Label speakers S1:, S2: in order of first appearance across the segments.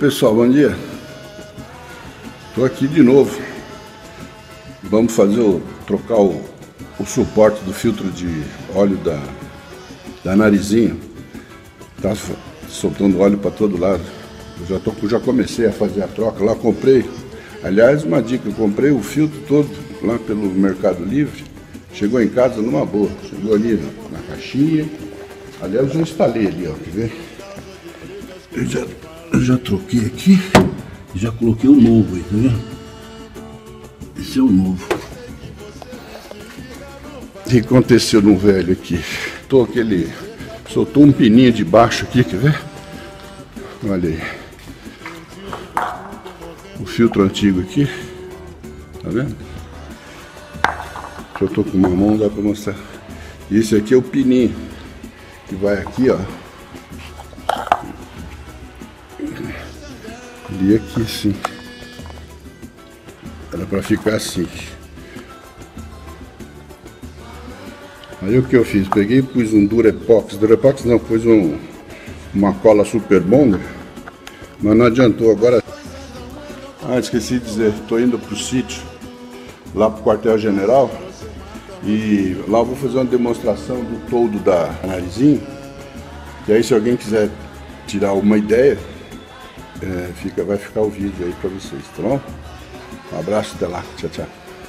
S1: pessoal, bom dia. Estou aqui de novo. Vamos fazer trocar o suporte do filtro de óleo da narizinha. Tá soltando óleo para todo lado. Eu já comecei a fazer a troca lá, comprei. Aliás, uma dica, eu comprei o filtro todo lá pelo Mercado Livre. Chegou em casa numa boa. Chegou ali na caixinha. Aliás, eu já instalei ali, ó, quer ver? Eu já troquei aqui e já coloquei o novo aí, tá vendo? Esse é o novo. O que aconteceu no velho aqui? Soltou um pininho de baixo aqui, quer ver? Olha aí. O filtro antigo aqui. Tá vendo? Eu tô com uma mão, dá pra mostrar. Esse aqui é o pininho. Que vai aqui, ó. E aqui assim. Era pra ficar assim. Aí o que eu fiz? Peguei e pus um Durepox. Durepox não, pus uma cola Super Bonder. Mas não adiantou agora. Ah, esqueci de dizer. Tô indo pro sítio. Lá pro quartel-general. E lá eu vou fazer uma demonstração do toldo da narizinho. E aí se alguém quiser tirar uma ideia, vai ficar o vídeo aí pra vocês, tá bom? Um abraço, até lá, tchau, tchau.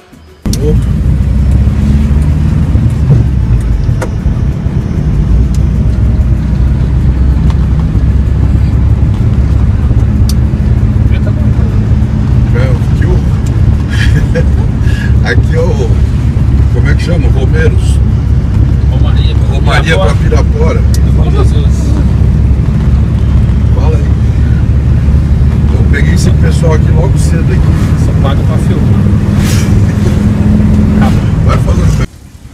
S1: Aqui é o... Como é que chama? Romeiros? Romaria para Pirapora. Fala aí. Eu peguei esse pessoal aqui logo cedo aqui.
S2: Só paga pra filmar.
S1: Vai falando.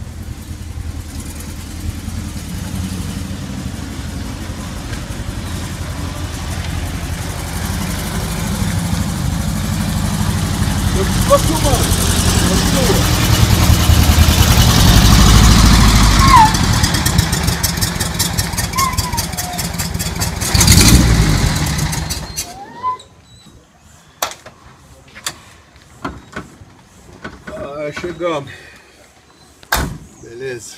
S1: Eu tô filmando. Chegamos. Beleza.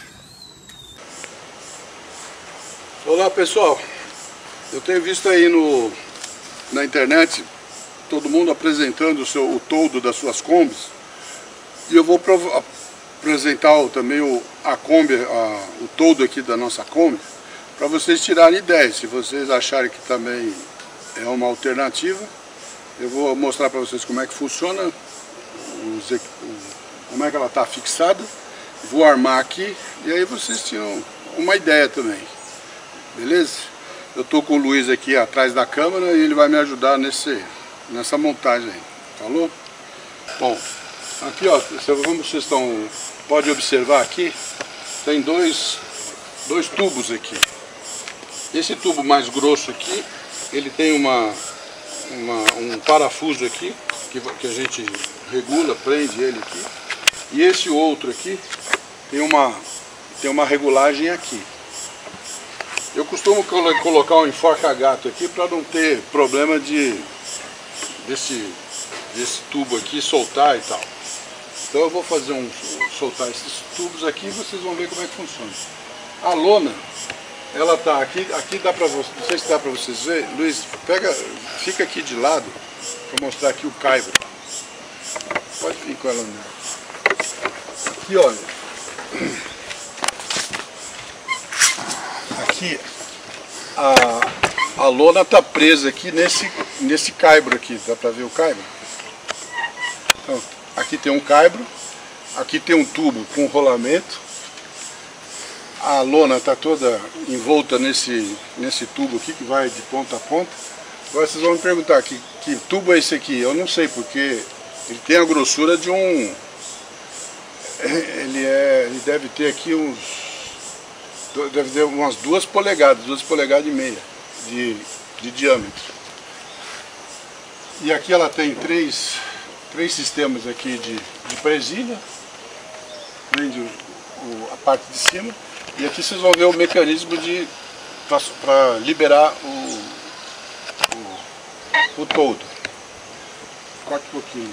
S1: Olá, pessoal. Eu tenho visto aí na internet todo mundo apresentando o toldo das suas Kombis. E eu vou apresentar também a Kombi, o toldo aqui da nossa Kombi, para vocês tirarem ideias. Se vocês acharem que também é uma alternativa, eu vou mostrar para vocês como é que funciona, como é que ela está fixada. Vou armar aqui e aí vocês tiram uma ideia também. Beleza? Eu tô com o Luiz aqui atrás da câmera e ele vai me ajudar nessa montagem aí. Falou? Bom, aqui ó, como vocês podem observar aqui, tem dois tubos aqui. Esse tubo mais grosso aqui, ele tem um parafuso aqui, que a gente regula, prende ele aqui. E esse outro aqui tem uma regulagem aqui. Eu costumo colocar um enforca-gato aqui para não ter problema desse tubo aqui soltar e tal. Então eu vou soltar esses tubos aqui e vocês vão ver como é que funciona. A lona, ela tá aqui dá para vocês, não sei se dá para vocês verem. Luiz, fica aqui de lado para mostrar aqui o caibro. Pode vir com ela nela. Aqui, olha. Aqui a lona está presa aqui nesse caibro aqui. Dá para ver o caibro? Então, aqui tem um caibro, aqui tem um tubo com rolamento. A lona está toda envolta nesse tubo aqui que vai de ponta a ponta. Agora vocês vão me perguntar que tubo é esse aqui? Eu não sei, porque ele tem a grossura de um... Ele deve ter aqui deve ter umas 2 polegadas e meia de diâmetro. E aqui ela tem três sistemas aqui de presilha, prende a parte de cima, e aqui vocês vão ver o mecanismo para liberar o toldo. Corta um pouquinho.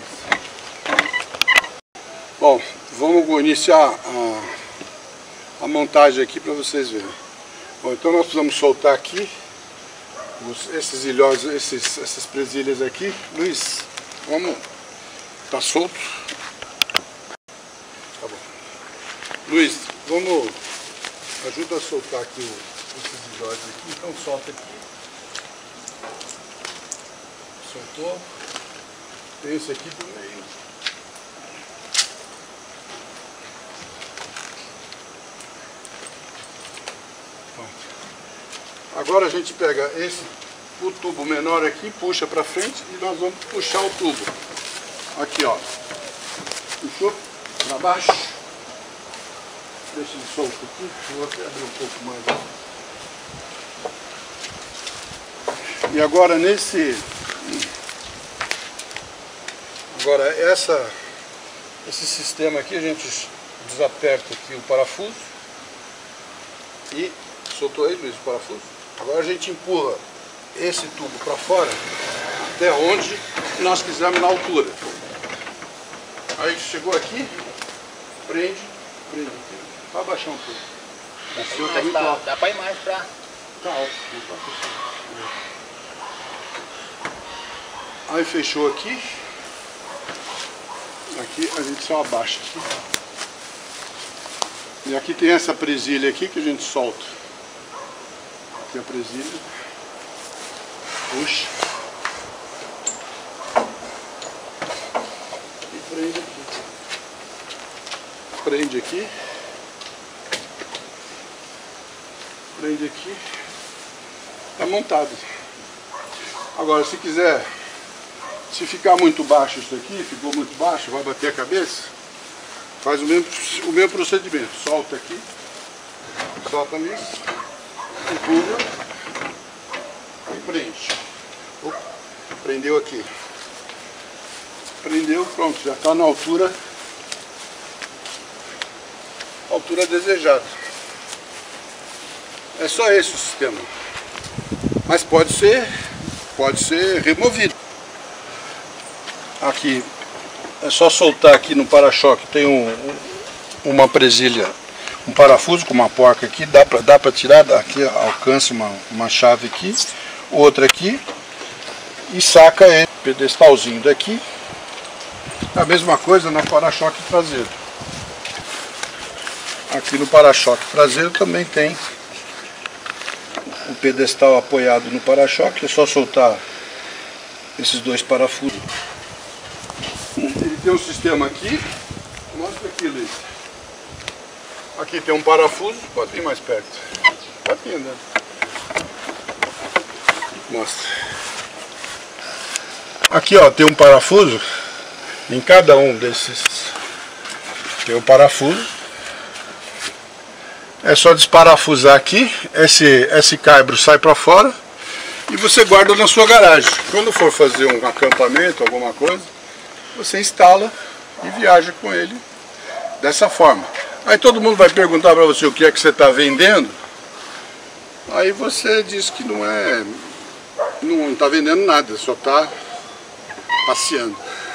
S1: Bom, vamos iniciar a montagem aqui para vocês verem. Bom, então nós precisamos soltar aqui esses ilhós, essas presilhas aqui. Luiz, vamos. Tá solto? Tá bom. Luiz, vamos. Ajuda a soltar aqui esses ilhós aqui. Então solta aqui. Soltou. Tem esse aqui também. Agora a gente pega o tubo menor aqui, puxa para frente e nós vamos puxar o tubo. Aqui, ó. Puxou para baixo. Deixa ele solto aqui. Vou até abrir um pouco mais. E agora esse sistema aqui, a gente desaperta aqui o parafuso e soltou aí, Luiz, o parafuso. Agora a gente empurra esse tubo para fora até onde nós quisermos na altura. Aí chegou aqui, prende aqui. Vai baixar um pouco. Tá muito alto.
S2: Dá para ir mais pra...
S1: Tá alto. Aí fechou aqui. Aqui a gente só abaixa aqui. E aqui tem essa presilha aqui que a gente solta. Aqui a presilha. Puxa. E prende aqui. Prende aqui. Prende aqui. Tá montado. Agora, se quiser, se ficar muito baixo isso aqui, ficou muito baixo, vai bater a cabeça, faz o mesmo procedimento. Solta aqui. Solta nisso. Empurra e prende. Opa, prendeu aqui. Prendeu, pronto, já está na altura desejada. É só esse o sistema. Mas pode ser removido. Aqui é só soltar aqui no para-choque, tem uma presilha, um parafuso com uma porca aqui, dá para tirar, aqui alcança uma chave aqui, outra aqui e saca ele, pedestalzinho daqui. A mesma coisa no para-choque traseiro. Aqui no para-choque traseiro também tem o pedestal apoiado no para-choque, é só soltar esses dois parafusos. Ele tem um sistema aqui, mostra aqui, Luiz. Aqui tem um parafuso, pode vir mais perto. Pode vir andando. Mostra. Aqui, ó, tem um parafuso. Em cada um desses tem um parafuso. É só desparafusar aqui. Esse caibro sai para fora e você guarda na sua garagem. Quando for fazer um acampamento, alguma coisa, você instala e viaja com ele dessa forma. Aí todo mundo vai perguntar para você o que é que você está vendendo. Aí você diz que não está vendendo nada, só está passeando.